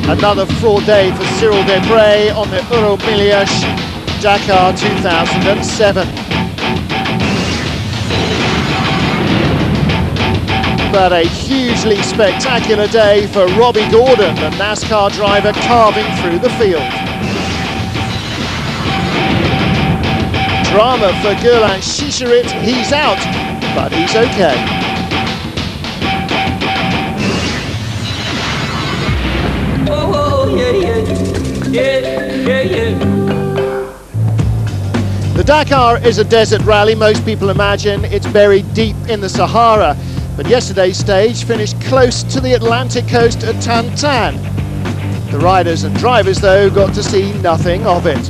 Another fraud day for Cyril Debray on the Euromillions Dakar 2007. But a hugely spectacular day for Robbie Gordon, the NASCAR driver carving through the field. Drama for Gurlan Shishirit, he's out, but he's okay. The Dakar is a desert rally. Most people imagine it's buried deep in the Sahara, but yesterday's stage finished close to the Atlantic coast at Tantan. The riders and drivers, though, got to see nothing of it.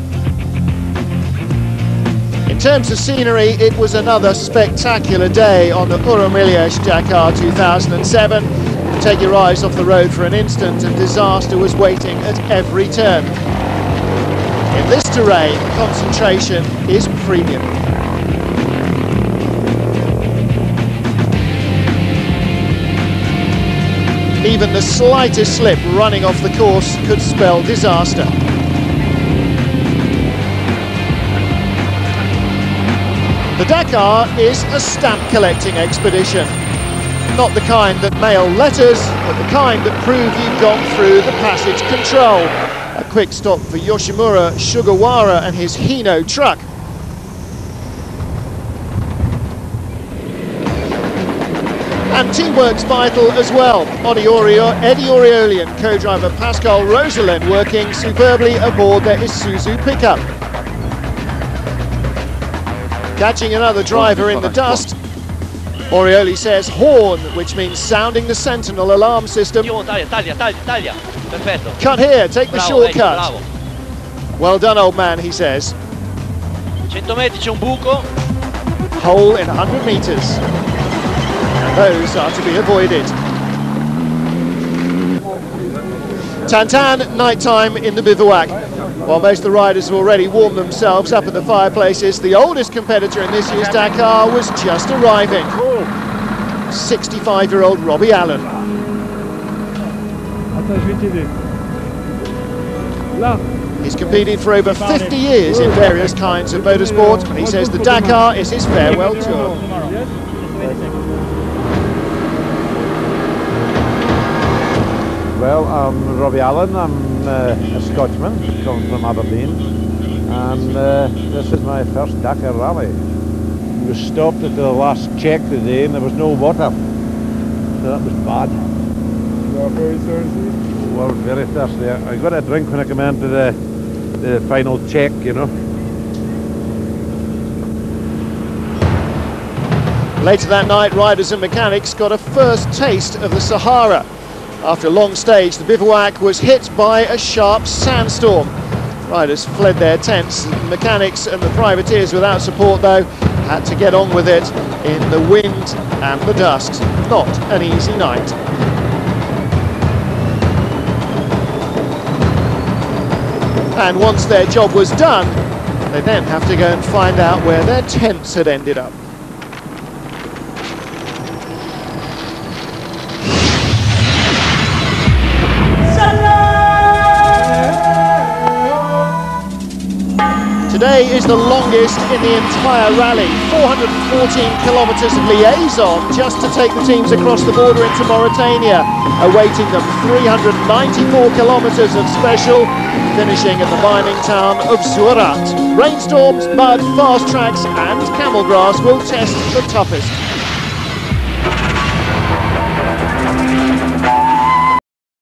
In terms of scenery, it was another spectacular day on the Euromillions Dakar 2007. Take your eyes off the road for an instant and disaster was waiting at every turn. In this terrain, concentration is premium. Even the slightest slip running off the course could spell disaster. The Dakar is a stamp collecting expedition. Not the kind that mail letters, but the kind that prove you've gone through the passage control. A quick stop for Yoshimura Sugawara and his Hino truck. And teamwork's vital as well. Eddie Orioli and co-driver Pascal Rosalen working superbly aboard their Isuzu pickup. Catching another driver in the dust, Orioli says horn, which means sounding the sentinel alarm system. Cut here, take the shortcut. Well done, old man, he says. 100 metri c'è un buco. Hole in 100 meters. And those are to be avoided. Tantan, nighttime in the bivouac. While most of the riders have already warmed themselves up at the fireplaces, the oldest competitor in this year's Dakar was just arriving. 65-year-old Robbie Allen. He's competed for over 50 years in various kinds of motorsport, and he says the Dakar is his farewell tour. Well, I'm Robbie Allen, I'm a Scotsman, come from Aberdeen, and this is my first Dakar rally. We were stopped at the last check today and there was no water, so that was bad. You are very thirsty? We were very thirsty. I got a drink when I came into the final check, you know. Later that night, riders and mechanics got a first taste of the Sahara. After a long stage, the bivouac was hit by a sharp sandstorm. Riders fled their tents. Mechanics and the privateers without support, though, had to get on with it in the wind and the dust. Not an easy night. And once their job was done, they then have to go and find out where their tents had ended up. Today is the longest in the entire rally, 414 kilometres of liaison just to take the teams across the border into Mauritania. Awaiting them 394 kilometres of special, finishing at the mining town of Zouarat. Rainstorms, mud, fast tracks and camel grass will test the toughest.